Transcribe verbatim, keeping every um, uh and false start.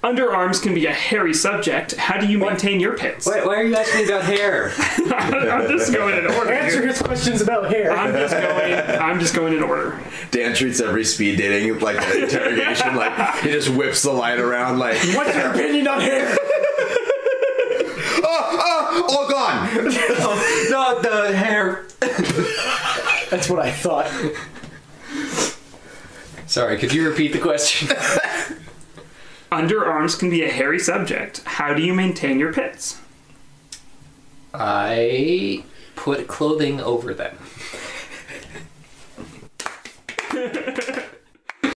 Underarms can be a hairy subject. How do you maintain your pits? Why, why are you asking about hair? I'm just going in order. Answer here. his questions about hair. I'm just going. I'm just going in order. Dan treats every speed dating like an interrogation. Like he just whips the light around. Like, What's your opinion on hair? oh, oh, all gone. Not the hair. That's what I thought. Sorry, could you repeat the question? Underarms can be a hairy subject. How do you maintain your pits? I put clothing over them.